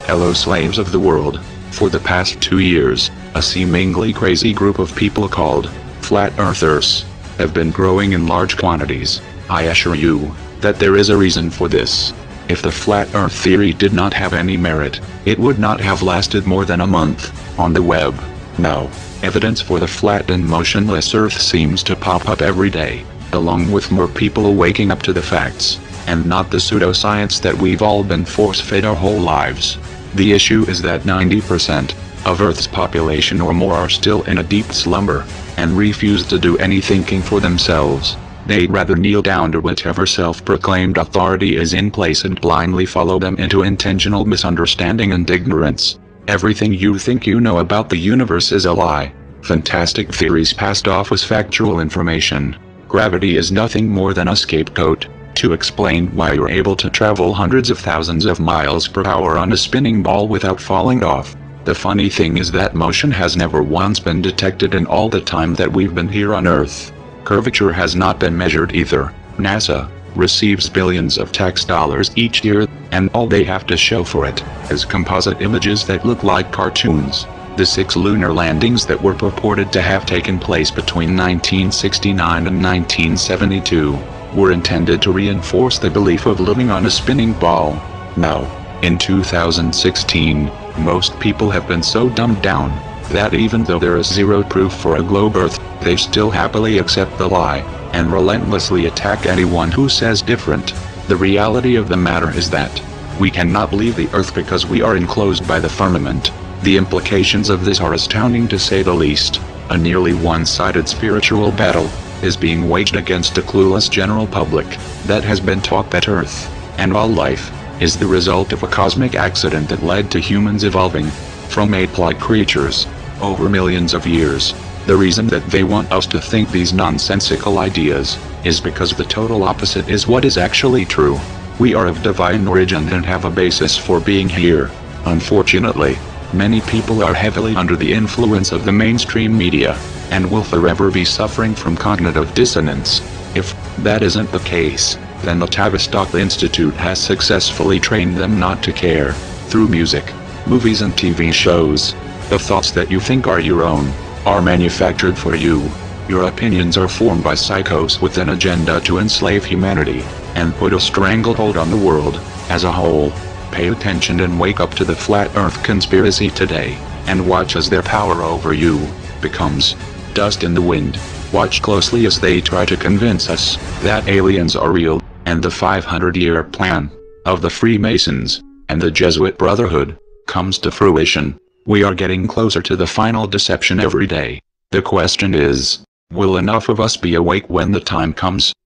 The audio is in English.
Hello slaves of the world. For the past 2 years, a seemingly crazy group of people called Flat Earthers have been growing in large quantities. I assure you that there is a reason for this. If the Flat Earth theory did not have any merit, it would not have lasted more than a month on the web. Now, evidence for the flat and motionless Earth seems to pop up every day, along with more people waking up to the facts, and not the pseudoscience that we've all been force-fed our whole lives. The issue is that 90% of Earth's population or more are still in a deep slumber, and refuse to do any thinking for themselves. They'd rather kneel down to whatever self-proclaimed authority is in place and blindly follow them into intentional misunderstanding and ignorance. Everything you think you know about the universe is a lie. Fantastic theories passed off as factual information. Gravity is nothing more than a scapegoat to explain why you're able to travel hundreds of thousands of miles per hour on a spinning ball without falling off. The funny thing is that motion has never once been detected in all the time that we've been here on Earth. Curvature has not been measured either. NASA receives billions of tax dollars each year, and all they have to show for it is composite images that look like cartoons. The 6 lunar landings that were purported to have taken place between 1969 and 1972 were intended to reinforce the belief of living on a spinning ball. Now, in 2016, most people have been so dumbed down that even though there is zero proof for a globe Earth, they still happily accept the lie and relentlessly attack anyone who says different. The reality of the matter is that we cannot leave the Earth because we are enclosed by the firmament. The implications of this are astounding to say the least. A nearly one-sided spiritual battle is being waged against a clueless general public that has been taught that Earth, and all life, is the result of a cosmic accident that led to humans evolving from ape-like creatures over millions of years. The reason that they want us to think these nonsensical ideas is because the total opposite is what is actually true. We are of divine origin and have a basis for being here. Unfortunately, many people are heavily under the influence of the mainstream media, and will forever be suffering from cognitive dissonance. If that isn't the case, then the Tavistock Institute has successfully trained them not to care. Through music, movies and TV shows, the thoughts that you think are your own are manufactured for you. Your opinions are formed by psychos with an agenda to enslave humanity and put a stranglehold on the world as a whole. Pay attention and wake up to the Flat Earth conspiracy today, and watch as their power over you becomes dust in the wind. Watch closely as they try to convince us that aliens are real, and the 500-year plan of the Freemasons and the Jesuit Brotherhood comes to fruition. We are getting closer to the final deception every day. The question is, will enough of us be awake when the time comes?